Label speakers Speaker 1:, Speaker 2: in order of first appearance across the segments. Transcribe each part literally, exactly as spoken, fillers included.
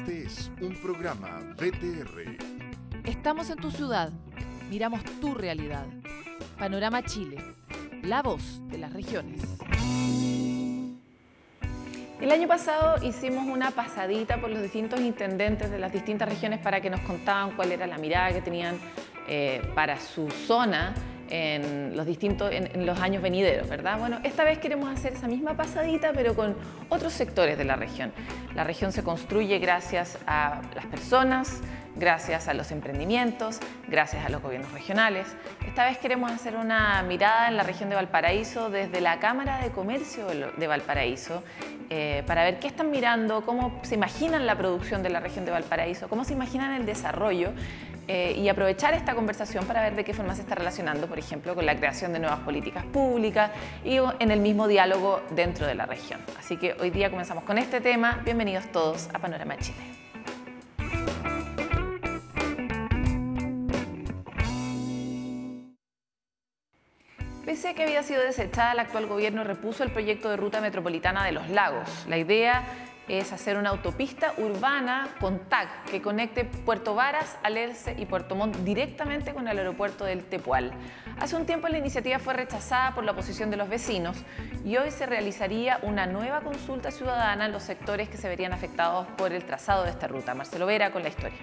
Speaker 1: Este es un programa B T R.
Speaker 2: Estamos en tu ciudad, miramos tu realidad. Panorama Chile, la voz de las regiones.
Speaker 3: El año pasado hicimos una pasadita por los distintos intendentes de las distintas regiones para que nos contaban cuál era la mirada que tenían eh, para su zona en los distintos en, en los años venideros, ¿verdad? Bueno, esta vez queremos hacer esa misma pasadita, pero con otros sectores de la región. La región se construye gracias a las personas, gracias a los emprendimientos, gracias a los gobiernos regionales. Esta vez queremos hacer una mirada en la región de Valparaíso desde la Cámara de Comercio de Valparaíso eh, para ver qué están mirando, cómo se imaginan la producción de la región de Valparaíso, cómo se imaginan el desarrollo eh, y aprovechar esta conversación para ver de qué forma se está relacionando, por ejemplo, con la creación de nuevas políticas públicas y en el mismo diálogo dentro de la región. Así que hoy día comenzamos con este tema. Bienvenidos todos a Panorama Chile. Pese a que había sido desechada, el actual gobierno repuso el proyecto de ruta metropolitana de los lagos. La idea es hacer una autopista urbana con T A C que conecte Puerto Varas, Alerce y Puerto Montt directamente con el aeropuerto del Tepual. Hace un tiempo la iniciativa fue rechazada por la oposición de los vecinos y hoy se realizaría una nueva consulta ciudadana en los sectores que se verían afectados por el trazado de esta ruta. Marcelo Vera con la historia.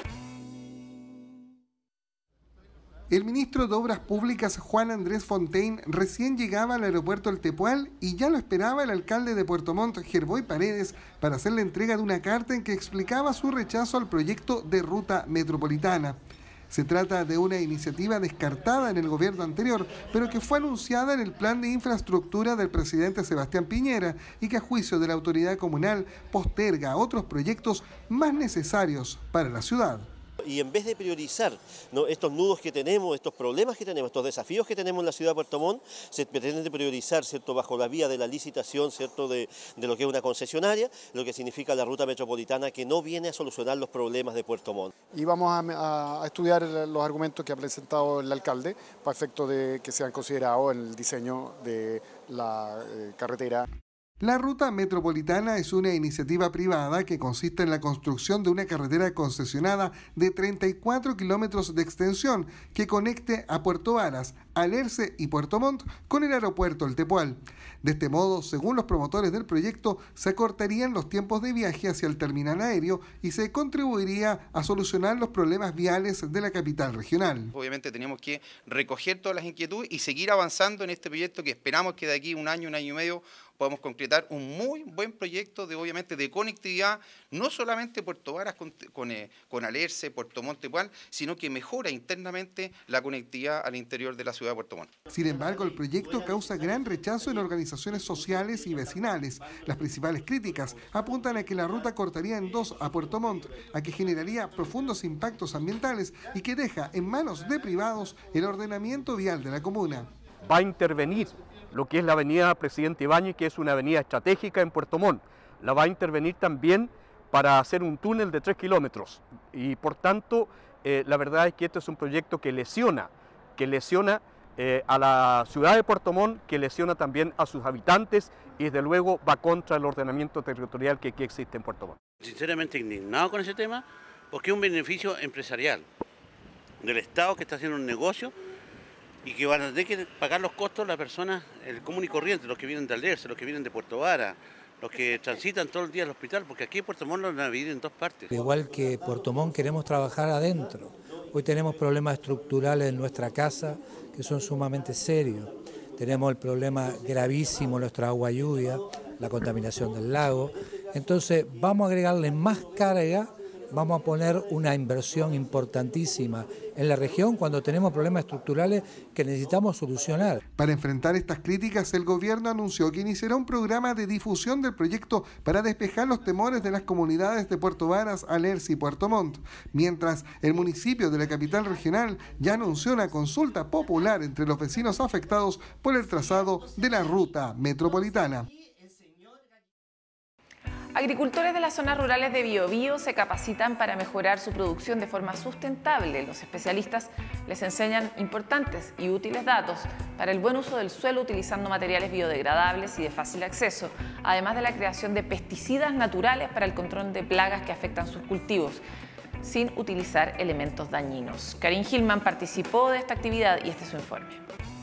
Speaker 4: El ministro de Obras Públicas, Juan Andrés Fontaine, recién llegaba al aeropuerto El Tepual y ya lo esperaba el alcalde de Puerto Montt, Gerboy Paredes, para hacer la entrega de una carta en que explicaba su rechazo al proyecto de ruta metropolitana. Se trata de una iniciativa descartada en el gobierno anterior, pero que fue anunciada en el plan de infraestructura del presidente Sebastián Piñera y que a juicio de la autoridad comunal posterga otros proyectos más necesarios para la ciudad.
Speaker 5: Y en vez de priorizar, ¿no?, estos nudos que tenemos, estos problemas que tenemos, estos desafíos que tenemos en la ciudad de Puerto Montt, se pretende priorizar, ¿cierto?, bajo la vía de la licitación, ¿cierto?, de, de lo que es una concesionaria, lo que significa la ruta metropolitana que no viene a solucionar los problemas de Puerto Montt.
Speaker 6: Y vamos a, a estudiar los argumentos que ha presentado el alcalde para efecto de que sean considerados en el diseño de la eh, carretera.
Speaker 4: La ruta metropolitana es una iniciativa privada que consiste en la construcción de una carretera concesionada de treinta y cuatro kilómetros de extensión que conecte a Puerto Varas, Alerce y Puerto Montt con el aeropuerto El Tepual. De este modo, según los promotores del proyecto, se acortarían los tiempos de viaje hacia el terminal aéreo y se contribuiría a solucionar los problemas viales de la capital regional.
Speaker 7: Obviamente tenemos que recoger todas las inquietudes y seguir avanzando en este proyecto que esperamos que de aquí un año, un año y medio podamos concretar un muy buen proyecto de, obviamente, de conectividad, no solamente Puerto Varas con, con, eh, con Alerce, Puerto Montt, Tepual, sino que mejora internamente la conectividad al interior de la ciudad de Puerto Montt.
Speaker 4: Sin embargo, el proyecto causa gran rechazo en organizaciones sociales y vecinales. Las principales críticas apuntan a que la ruta cortaría en dos a Puerto Montt, a que generaría profundos impactos ambientales y que deja en manos de privados el ordenamiento vial de la comuna.
Speaker 8: Va a intervenir lo que es la avenida Presidente Ibáñez, que es una avenida estratégica en Puerto Montt. La va a intervenir también para hacer un túnel de tres kilómetros y por tanto eh, la verdad es que este es un proyecto que lesiona, que lesiona eh, a la ciudad de Puerto Montt, que lesiona también a sus habitantes y desde luego va contra el ordenamiento territorial que aquí existe en Puerto Montt.
Speaker 9: Sinceramente indignado con ese tema porque es un beneficio empresarial del Estado que está haciendo un negocio y que van a tener que pagar los costos las personas, el común y corriente, los que vienen de Alerce, los que vienen de Puerto Varas, los que transitan todo el día al hospital, porque aquí en Puerto Montt lo van a vivir en dos partes.
Speaker 10: Igual que Puerto Montt queremos trabajar adentro. Hoy tenemos problemas estructurales en nuestra casa que son sumamente serios. Tenemos el problema gravísimo en nuestra agua lluvia, la contaminación del lago. Entonces vamos a agregarle más carga, vamos a poner una inversión importantísima en la región cuando tenemos problemas estructurales que necesitamos solucionar.
Speaker 4: Para enfrentar estas críticas, el gobierno anunció que iniciará un programa de difusión del proyecto para despejar los temores de las comunidades de Puerto Varas, Alerce y Puerto Montt, mientras el municipio de la capital regional ya anunció una consulta popular entre los vecinos afectados por el trazado de la ruta metropolitana.
Speaker 3: Agricultores de las zonas rurales de Biobío se capacitan para mejorar su producción de forma sustentable. Los especialistas les enseñan importantes y útiles datos para el buen uso del suelo utilizando materiales biodegradables y de fácil acceso, además de la creación de pesticidas naturales para el control de plagas que afectan sus cultivos, sin utilizar elementos dañinos. Karin Hillman participó de esta actividad y este es su informe.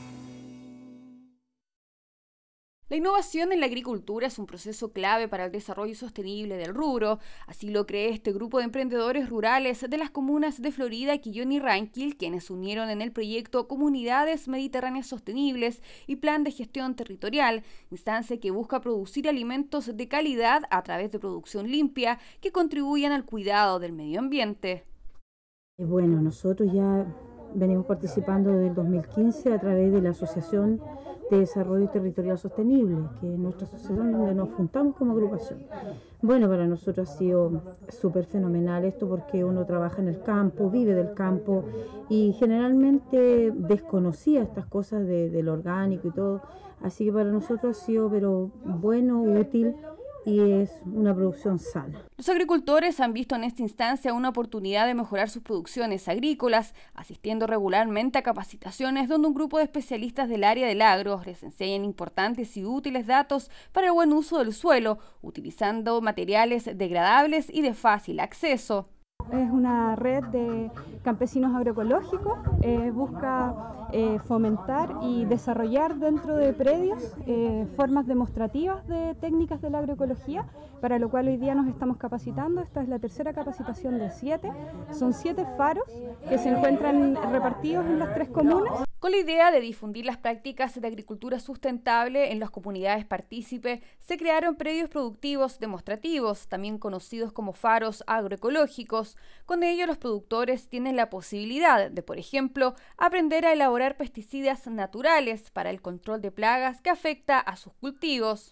Speaker 11: La innovación en la agricultura es un proceso clave para el desarrollo sostenible del rubro. Así lo cree este grupo de emprendedores rurales de las comunas de Florida, Quillón y Ranquil, quienes se unieron en el proyecto Comunidades Mediterráneas Sostenibles y Plan de Gestión Territorial, instancia que busca producir alimentos de calidad a través de producción limpia que contribuyan al cuidado del medio ambiente.
Speaker 12: Bueno, nosotros ya venimos participando desde el dos mil quince a través de la Asociación de Desarrollo Territorial Sostenible, que es nuestra asociación donde nos juntamos como agrupación. Bueno, para nosotros ha sido súper fenomenal esto porque uno trabaja en el campo, vive del campo y generalmente desconocía estas cosas de, del orgánico y todo, así que para nosotros ha sido pero bueno, útil y es una producción sana.
Speaker 11: Los agricultores han visto en esta instancia una oportunidad de mejorar sus producciones agrícolas, asistiendo regularmente a capacitaciones donde un grupo de especialistas del área del agro les enseñan importantes y útiles datos para el buen uso del suelo, utilizando materiales degradables y de fácil acceso.
Speaker 13: Es una red de campesinos agroecológicos, eh, busca eh, fomentar y desarrollar dentro de predios eh, formas demostrativas de técnicas de la agroecología, para lo cual hoy día nos estamos capacitando. Esta es la tercera capacitación de siete, son siete faros que se encuentran repartidos en las tres comunas.
Speaker 11: Con la idea de difundir las prácticas de agricultura sustentable en las comunidades partícipes, se crearon predios productivos demostrativos, también conocidos como faros agroecológicos. Con ello, los productores tienen la posibilidad de, por ejemplo, aprender a elaborar pesticidas naturales para el control de plagas que afecta a sus cultivos.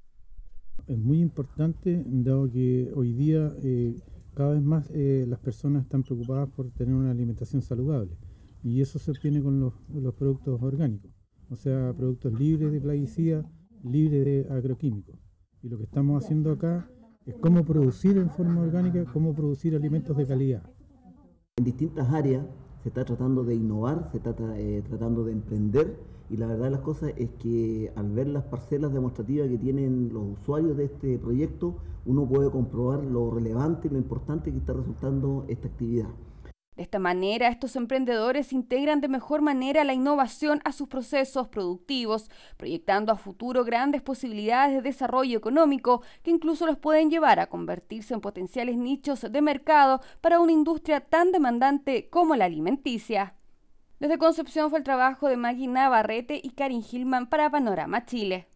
Speaker 14: Es muy importante, dado que hoy día eh, cada vez más eh, las personas están preocupadas por tener una alimentación saludable. Y eso se obtiene con los, los productos orgánicos, o sea, productos libres de plaguicidas, libres de agroquímicos. Y lo que estamos haciendo acá es cómo producir en forma orgánica, cómo producir alimentos de calidad.
Speaker 15: En distintas áreas se está tratando de innovar, se está eh, tratando de emprender, y la verdad de las cosas es que al ver las parcelas demostrativas que tienen los usuarios de este proyecto, uno puede comprobar lo relevante y lo importante que está resultando esta actividad.
Speaker 11: De esta manera, estos emprendedores integran de mejor manera la innovación a sus procesos productivos, proyectando a futuro grandes posibilidades de desarrollo económico que incluso los pueden llevar a convertirse en potenciales nichos de mercado para una industria tan demandante como la alimenticia. Desde Concepción fue el trabajo de Maggie Navarrete y Karin Hillman para Panorama Chile.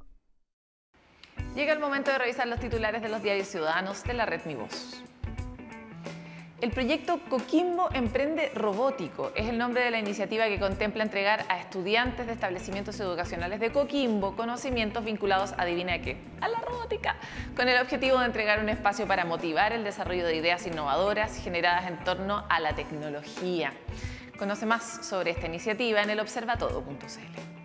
Speaker 3: Llega el momento de revisar los titulares de los diarios ciudadanos de la red Mi Voz. El proyecto Coquimbo Emprende Robótico es el nombre de la iniciativa que contempla entregar a estudiantes de establecimientos educacionales de Coquimbo conocimientos vinculados, adivina qué, a la robótica, con el objetivo de entregar un espacio para motivar el desarrollo de ideas innovadoras generadas en torno a la tecnología. Conoce más sobre esta iniciativa en el observatodo punto c l.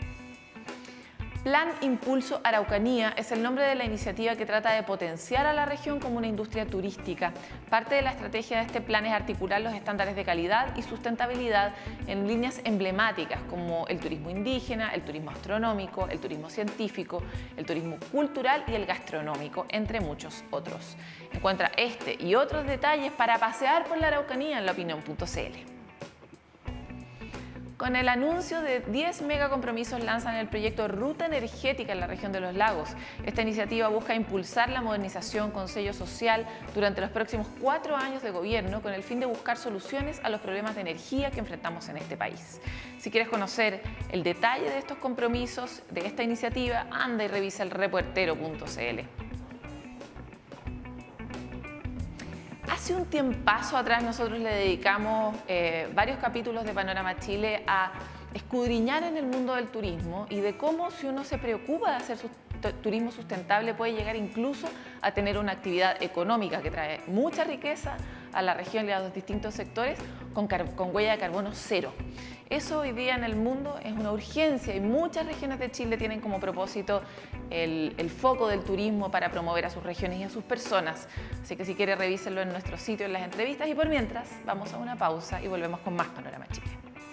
Speaker 3: Plan Impulso Araucanía es el nombre de la iniciativa que trata de potenciar a la región como una industria turística. Parte de la estrategia de este plan es articular los estándares de calidad y sustentabilidad en líneas emblemáticas como el turismo indígena, el turismo astronómico, el turismo científico, el turismo cultural y el gastronómico, entre muchos otros. Encuentra este y otros detalles para pasear por la Araucanía en la opinión punto c l. Con el anuncio de diez megacompromisos lanzan el proyecto Ruta Energética en la región de los lagos. Esta iniciativa busca impulsar la modernización con sello social durante los próximos cuatro años de gobierno con el fin de buscar soluciones a los problemas de energía que enfrentamos en este país. Si quieres conocer el detalle de estos compromisos, de esta iniciativa, anda y revisa el reportero punto c l. Hace un tiempazo atrás nosotros le dedicamos eh, varios capítulos de Panorama Chile a escudriñar en el mundo del turismo y de cómo si uno se preocupa de hacer su turismo sustentable puede llegar incluso a tener una actividad económica que trae mucha riqueza a la región y a los distintos sectores con, con huella de carbono cero. Eso hoy día en el mundo es una urgencia y muchas regiones de Chile tienen como propósito el, el foco del turismo para promover a sus regiones y a sus personas. Así que si quiere revísenlo en nuestro sitio, en las entrevistas, y por mientras vamos a una pausa y volvemos con más Panorama Chile.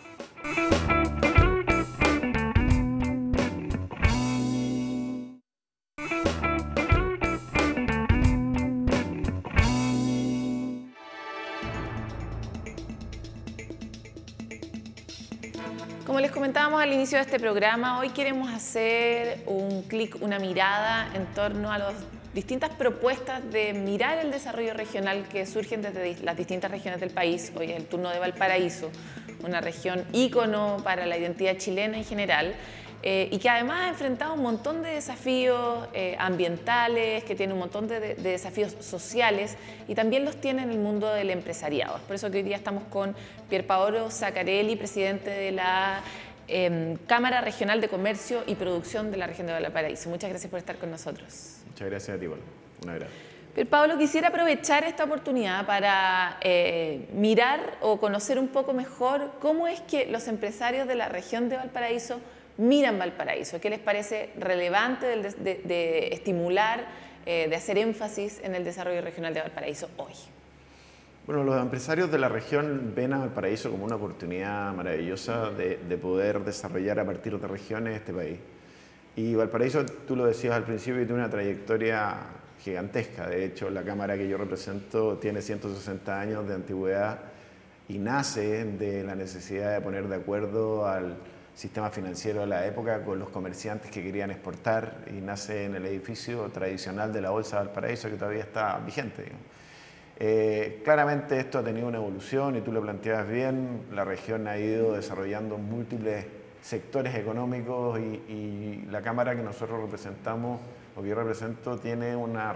Speaker 3: Como les comentábamos al inicio de este programa, hoy queremos hacer un clic, una mirada en torno a las distintas propuestas de mirar el desarrollo regional que surgen desde las distintas regiones del país. Hoy es el turno de Valparaíso, una región ícono para la identidad chilena en general, eh, y que además ha enfrentado un montón de desafíos eh, ambientales, que tiene un montón de, de, de desafíos sociales, y también los tiene en el mundo del empresariado. Es por eso que hoy día estamos con Pierpaolo Zaccarelli, presidente de la eh, Cámara Regional de Comercio y Producción de la región de Valparaíso. Muchas gracias por estar con nosotros.
Speaker 16: Muchas gracias a ti, Pablo. Un abrazo.
Speaker 3: Pierpaolo, quisiera aprovechar esta oportunidad para eh, mirar o conocer un poco mejor cómo es que los empresarios de la región de Valparaíso miran Valparaíso. ¿Qué les parece relevante de, de, de estimular, eh, de hacer énfasis en el desarrollo regional de Valparaíso hoy?
Speaker 16: Bueno, los empresarios de la región ven a Valparaíso como una oportunidad maravillosa de, de poder desarrollar a partir de regiones este país. Y Valparaíso, tú lo decías al principio, tiene una trayectoria gigantesca. De hecho, la Cámara que yo represento tiene ciento sesenta años de antigüedad y nace de la necesidad de poner de acuerdo al sistema financiero de la época con los comerciantes que querían exportar, y nace en el edificio tradicional de la Bolsa de Valparaíso, que todavía está vigente, digamos. Eh, claramente esto ha tenido una evolución, y tú lo planteabas bien. La región ha ido desarrollando múltiples sectores económicos, y, y la Cámara que nosotros representamos, o que yo represento, tiene una,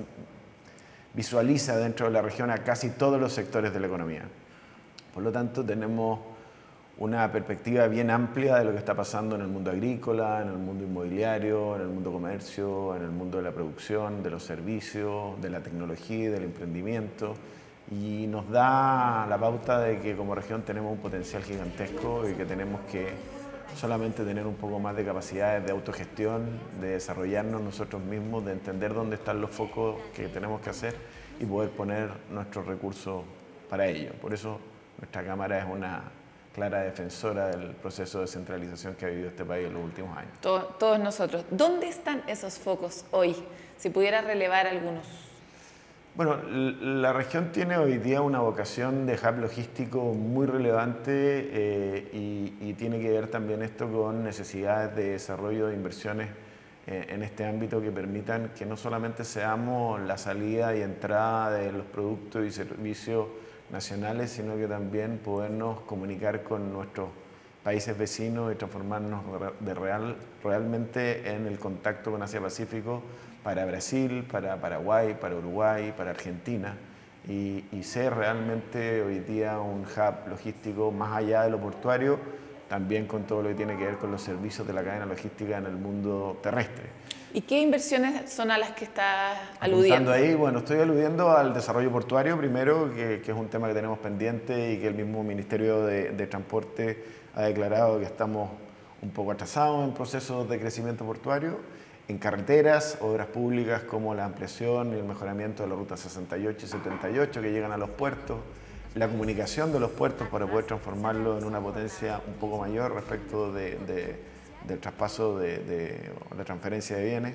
Speaker 16: visualiza dentro de la región a casi todos los sectores de la economía. Por lo tanto, tenemos una perspectiva bien amplia de lo que está pasando en el mundo agrícola, en el mundo inmobiliario, en el mundo comercio, en el mundo de la producción, de los servicios, de la tecnología y del emprendimiento, y nos da la pauta de que como región tenemos un potencial gigantesco y que tenemos que solamente tener un poco más de capacidades de autogestión, de desarrollarnos nosotros mismos, de entender dónde están los focos que tenemos que hacer y poder poner nuestros recursos para ello. Por eso nuestra Cámara es una clara defensora del proceso de descentralización que ha vivido este país en los últimos años.
Speaker 3: Todo, todos nosotros. ¿Dónde están esos focos hoy? Si pudiera relevar algunos.
Speaker 16: Bueno, la región tiene hoy día una vocación de hub logístico muy relevante, eh, y, y tiene que ver también esto con necesidades de desarrollo de inversiones eh, en este ámbito que permitan que no solamente seamos la salida y entrada de los productos y servicios nacionales, sino que también podernos comunicar con nuestros países vecinos y transformarnos de real, realmente en el contacto con Asia-Pacífico para Brasil, para Paraguay, para Uruguay, para Argentina, y, y ser realmente hoy día un hub logístico más allá de lo portuario, también con todo lo que tiene que ver con los servicios de la cadena logística en el mundo terrestre.
Speaker 3: ¿Y qué inversiones son a las que estás aludiendo?
Speaker 16: Ahí, bueno, estoy aludiendo al desarrollo portuario primero, que, que es un tema que tenemos pendiente y que el mismo Ministerio de, de Transporte ha declarado que estamos un poco atrasados en procesos de crecimiento portuario. En carreteras, obras públicas como la ampliación y el mejoramiento de la ruta sesenta y ocho y setenta y ocho que llegan a los puertos, la comunicación de los puertos para poder transformarlo en una potencia un poco mayor respecto de, de del traspaso de, de, de transferencia de bienes,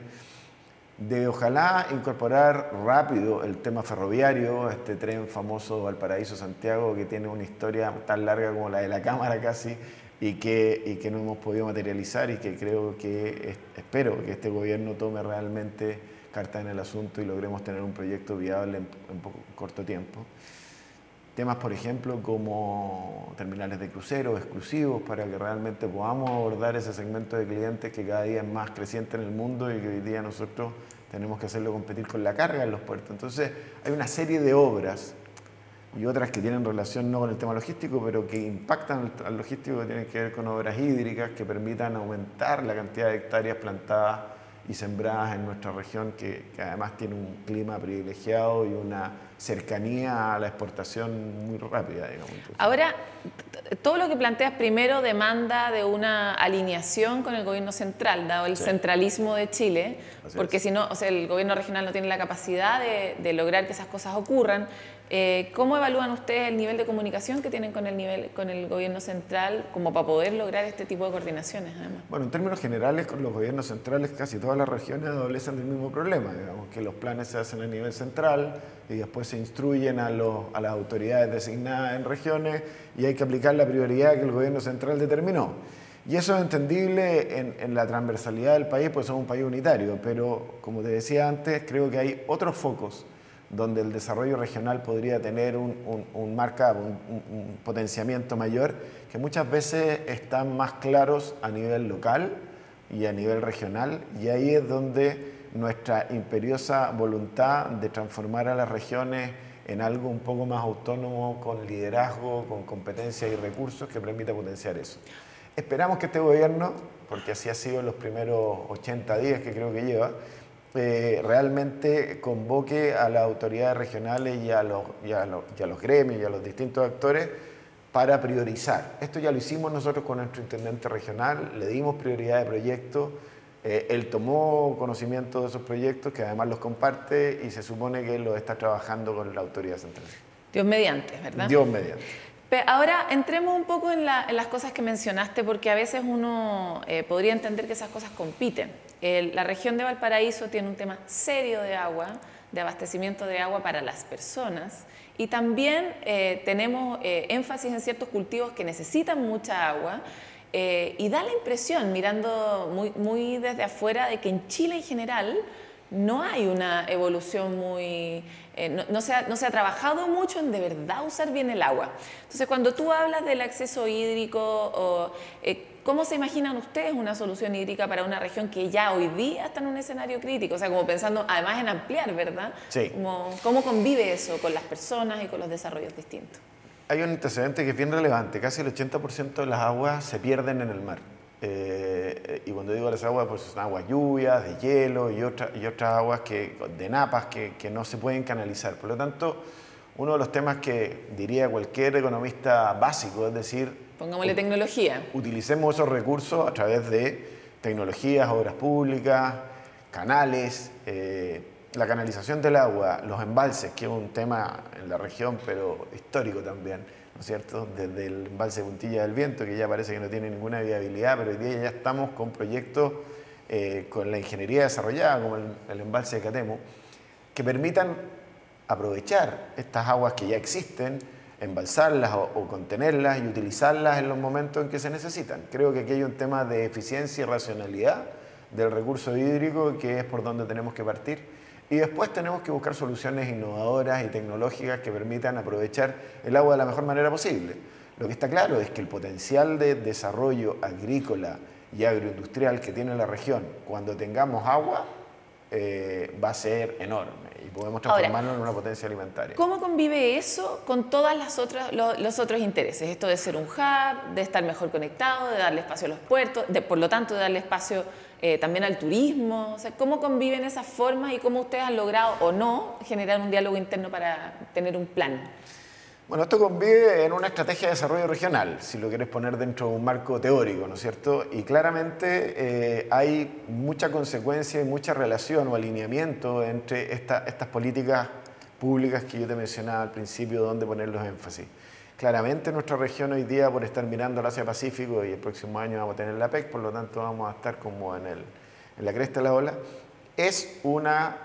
Speaker 16: de ojalá incorporar rápido el tema ferroviario, este tren famoso Valparaíso-Santiago, que tiene una historia tan larga como la de la Cámara casi, y que, y que no hemos podido materializar, y que creo que, espero que este gobierno tome realmente carta en el asunto y logremos tener un proyecto viable en, en poco, corto tiempo. Temas, por ejemplo, como terminales de cruceros exclusivos para que realmente podamos abordar ese segmento de clientes que cada día es más creciente en el mundo y que hoy día nosotros tenemos que hacerlo competir con la carga en los puertos. Entonces, hay una serie de obras y otras que tienen relación no con el tema logístico, pero que impactan al logístico, que tienen que ver con obras hídricas que permitan aumentar la cantidad de hectáreas plantadas y sembradas en nuestra región, que, que además tiene un clima privilegiado y una cercanía a la exportación muy rápida, digamos.
Speaker 3: Ahora, todo lo que planteas primero demanda de una alineación con el gobierno central, dado el sí. centralismo de Chile, Así porque es. si no, o sea, el gobierno regional no tiene la capacidad de, de lograr que esas cosas ocurran. Eh, ¿Cómo evalúan ustedes el nivel de comunicación que tienen con el, nivel, con el gobierno central como para poder lograr este tipo de coordinaciones, además?
Speaker 16: Bueno, en términos generales, con los gobiernos centrales casi todas las regiones adolecen del mismo problema, digamos, que los planes se hacen a nivel central y después se instruyen a, los, a las autoridades designadas en regiones y hay que aplicar la prioridad que el gobierno central determinó. Y eso es entendible en, en la transversalidad del país, pues somos un país unitario, pero como te decía antes, creo que hay otros focos donde el desarrollo regional podría tener un, un, un marca, un, un potenciamiento mayor, que muchas veces están más claros a nivel local y a nivel regional, y ahí es donde nuestra imperiosa voluntad de transformar a las regiones en algo un poco más autónomo, con liderazgo, con competencia y recursos que permita potenciar eso. Esperamos que este gobierno, porque así ha sido en los primeros ochenta días que creo que lleva, Eh, realmente convoque a las autoridades regionales y a, los, y, a los, y a los gremios y a los distintos actores para priorizar. Esto ya lo hicimos nosotros con nuestro intendente regional, le dimos prioridad de proyectos, eh, él tomó conocimiento de esos proyectos, que además los comparte y se supone que él los está trabajando con la autoridad central.
Speaker 3: Dios mediante, ¿verdad?
Speaker 16: Dios mediante.
Speaker 3: Pero ahora entremos un poco en, la, en las cosas que mencionaste, porque a veces uno eh, podría entender que esas cosas compiten. El, la región de Valparaíso tiene un tema serio de agua, de abastecimiento de agua para las personas, y también eh, tenemos eh, énfasis en ciertos cultivos que necesitan mucha agua, eh, y da la impresión, mirando muy, muy desde afuera, de que en Chile en general no hay una evolución muy... Eh, no, no, se ha, no se ha trabajado mucho en de verdad usar bien el agua. Entonces, cuando tú hablas del acceso hídrico, o, eh, ¿cómo se imaginan ustedes una solución hídrica para una región que ya hoy día está en un escenario crítico? O sea, como pensando además en ampliar, ¿verdad?
Speaker 16: Sí.
Speaker 3: Como, ¿cómo convive eso con las personas y con los desarrollos distintos?
Speaker 16: Hay un antecedente que es bien relevante. Casi el ochenta por ciento de las aguas se pierden en el mar. Eh, y cuando digo las aguas, pues son aguas lluvias, de hielo y, otra, y otras aguas que, de napas que, que no se pueden canalizar. Por lo tanto, uno de los temas que diría cualquier economista básico, es decir,
Speaker 3: pongámosle tecnología.
Speaker 16: Utilicemos esos recursos a través de tecnologías, obras públicas, canales, eh, la canalización del agua, los embalses, que es un tema en la región, pero histórico también, ¿no es cierto? Desde el embalse Puntilla del Viento, que ya parece que no tiene ninguna viabilidad, pero hoy día ya estamos con proyectos eh, con la ingeniería desarrollada, como el, el embalse de Catemo, que permitan aprovechar estas aguas que ya existen, embalsarlas o, o contenerlas y utilizarlas en los momentos en que se necesitan. Creo que aquí hay un tema de eficiencia y racionalidad del recurso hídrico, que es por donde tenemos que partir. Y después tenemos que buscar soluciones innovadoras y tecnológicas que permitan aprovechar el agua de la mejor manera posible. Lo que está claro es que el potencial de desarrollo agrícola y agroindustrial que tiene la región cuando tengamos agua eh, va a ser enorme y podemos transformarlo Ahora, en una potencia alimentaria.
Speaker 3: ¿Cómo convive eso con todos los, los otros intereses? Esto de ser un hub, de estar mejor conectado, de darle espacio a los puertos, de, por lo tanto de darle espacio Eh, también al turismo. O sea, ¿cómo conviven esas formas y cómo ustedes han logrado o no generar un diálogo interno para tener un plan?
Speaker 16: Bueno, esto convive en una estrategia de desarrollo regional, si lo quieres poner dentro de un marco teórico, ¿no es cierto? Y claramente eh, hay mucha consecuencia y mucha relación o alineamiento entre esta, estas políticas públicas que yo te mencionaba al principio, donde poner los énfasis. Claramente nuestra región hoy día, por estar mirando al Asia-Pacífico, y el próximo año vamos a tener la P E C, por lo tanto vamos a estar como en, el, en la cresta de la ola, es una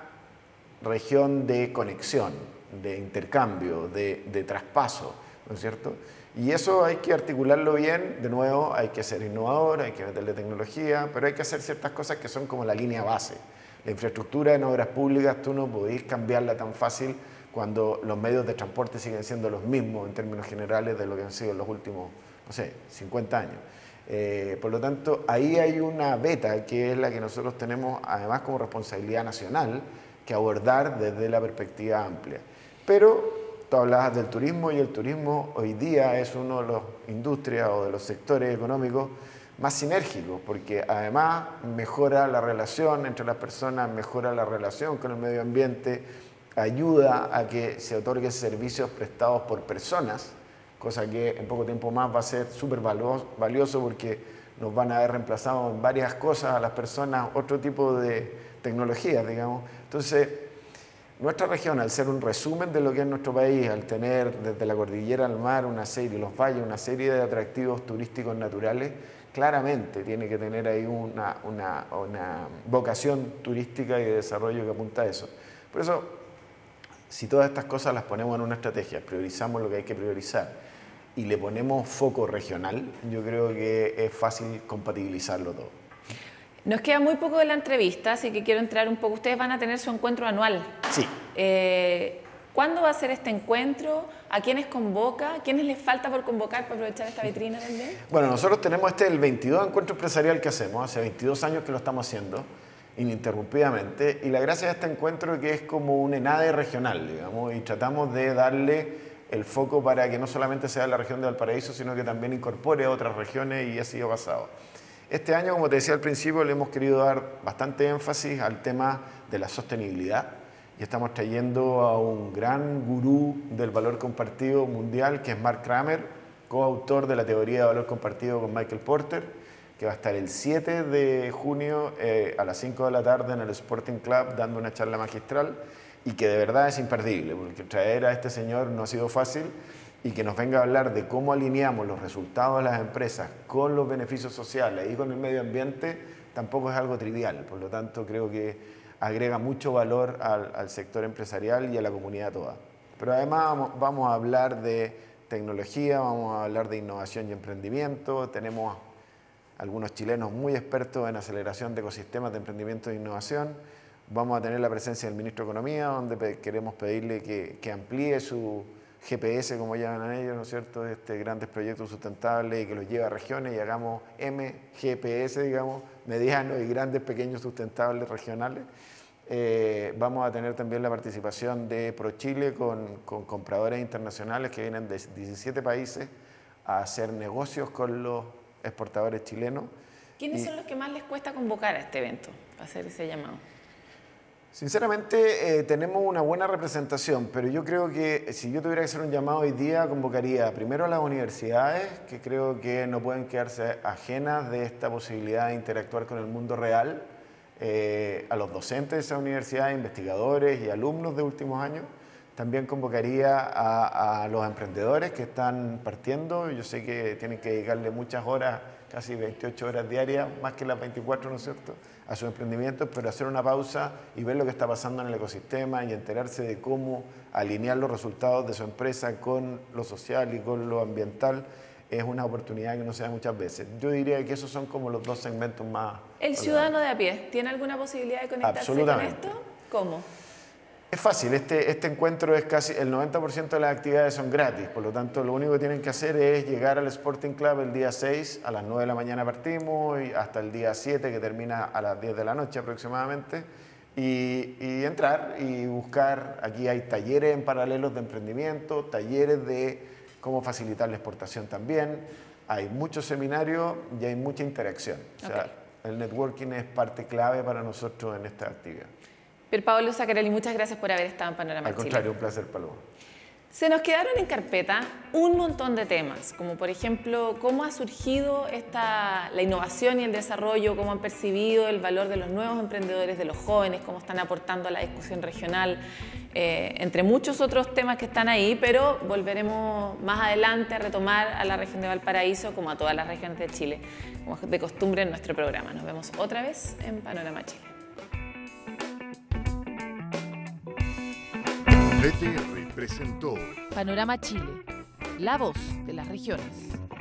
Speaker 16: región de conexión, de intercambio, de, de traspaso, ¿no es cierto? Y eso hay que articularlo bien, de nuevo, hay que ser innovador, hay que meterle tecnología, pero hay que hacer ciertas cosas que son como la línea base. La infraestructura en obras públicas tú no podés cambiarla tan fácil cuando los medios de transporte siguen siendo los mismos en términos generales de lo que han sido en los últimos, no sé, cincuenta años. Eh, por lo tanto, ahí hay una beta que es la que nosotros tenemos, además como responsabilidad nacional, que abordar desde la perspectiva amplia. Pero tú hablabas del turismo y el turismo hoy día es uno de las industrias o de los sectores económicos más sinérgicos, porque además mejora la relación entre las personas, mejora la relación con el medio ambiente, ayuda a que se otorguen servicios prestados por personas, cosa que en poco tiempo más va a ser súper valioso porque nos van a haber reemplazado en varias cosas a las personas, otro tipo de tecnologías, digamos. Entonces, nuestra región, al ser un resumen de lo que es nuestro país, al tener desde la cordillera al mar una serie, los valles, una serie de atractivos turísticos naturales, claramente tiene que tener ahí una, una, una vocación turística y de desarrollo que apunta a eso. Por eso, si todas estas cosas las ponemos en una estrategia, priorizamos lo que hay que priorizar y le ponemos foco regional, yo creo que es fácil compatibilizarlo todo.
Speaker 3: Nos queda muy poco de la entrevista, así que quiero entrar un poco. Ustedes van a tener su encuentro anual.
Speaker 16: Sí.
Speaker 3: Eh, ¿Cuándo va a ser este encuentro? ¿A quiénes convoca? ¿Quiénes les falta por convocar para aprovechar esta vitrina también?
Speaker 16: Bueno, nosotros tenemos este el veintidós encuentro empresarial que hacemos, hace veintidós años que lo estamos haciendo ininterrumpidamente, y la gracia de este encuentro es que es como un ENADE regional, digamos, y tratamos de darle el foco para que no solamente sea la región de Valparaíso, sino que también incorpore a otras regiones, y ha sido pasado. Este año, como te decía al principio, le hemos querido dar bastante énfasis al tema de la sostenibilidad y estamos trayendo a un gran gurú del valor compartido mundial, que es Mark Kramer, coautor de la teoría de valor compartido con Michael Porter, que va a estar el siete de junio eh, a las cinco de la tarde en el Sporting Club dando una charla magistral y que de verdad es imperdible, porque traer a este señor no ha sido fácil, y que nos venga a hablar de cómo alineamos los resultados de las empresas con los beneficios sociales y con el medio ambiente, tampoco es algo trivial. Por lo tanto, creo que agrega mucho valor al, al sector empresarial y a la comunidad toda. Pero además vamos, vamos a hablar de tecnología, vamos a hablar de innovación y emprendimiento. Tenemos algunos chilenos muy expertos en aceleración de ecosistemas de emprendimiento e innovación. Vamos a tener la presencia del ministro de Economía, donde pe- queremos pedirle que, que amplíe su G P S, como llaman ellos, ¿no es cierto?, este grandes proyectos sustentables y que los lleve a regiones y hagamos M G P S, digamos, medianos y grandes, pequeños, sustentables regionales. Eh, vamos a tener también la participación de ProChile con, con compradores internacionales que vienen de diecisiete países a hacer negocios con los exportadores chilenos.
Speaker 3: ¿Quiénes
Speaker 16: y,
Speaker 3: son los que más les cuesta convocar a este evento, a hacer ese llamado?
Speaker 16: Sinceramente, eh, tenemos una buena representación, pero yo creo que si yo tuviera que hacer un llamado hoy día, convocaría primero a las universidades, que creo que no pueden quedarse ajenas de esta posibilidad de interactuar con el mundo real, eh, a los docentes de esas universidades, investigadores y alumnos de últimos años. También convocaría a, a los emprendedores que están partiendo. Yo sé que tienen que dedicarle muchas horas, casi veintiocho horas diarias, más que las veinticuatro, ¿no es cierto?, a sus emprendimientos, pero hacer una pausa y ver lo que está pasando en el ecosistema y enterarse de cómo alinear los resultados de su empresa con lo social y con lo ambiental es una oportunidad que no se da muchas veces. Yo diría que esos son como los dos segmentos más...
Speaker 3: ¿El ciudadano de a pie tiene alguna posibilidad de conectarse con esto? ¿Cómo?
Speaker 16: Es fácil, este, este encuentro es casi, el noventa por ciento de las actividades son gratis, por lo tanto lo único que tienen que hacer es llegar al Sporting Club el día seis, a las nueve de la mañana partimos, y hasta el día siete, que termina a las diez de la noche aproximadamente, y, y entrar y buscar, aquí hay talleres en paralelos de emprendimiento, talleres de cómo facilitar la exportación también, hay muchos seminarios y hay mucha interacción, o sea, okay. El networking es parte clave para nosotros en esta actividad.
Speaker 3: Pierpaolo Zaccarelli, muchas gracias por haber estado en Panorama
Speaker 16: Al
Speaker 3: Chile.
Speaker 16: contrario, un placer, Paloma.
Speaker 3: Se nos quedaron en carpeta un montón de temas, como por ejemplo, cómo ha surgido esta, la innovación y el desarrollo, cómo han percibido el valor de los nuevos emprendedores, de los jóvenes, cómo están aportando a la discusión regional, eh, entre muchos otros temas que están ahí, pero volveremos más adelante a retomar a la región de Valparaíso, como a todas las regiones de Chile, como de costumbre en nuestro programa. Nos vemos otra vez en Panorama Chile.
Speaker 1: V T R presentó
Speaker 2: Panorama Chile, la voz de las regiones.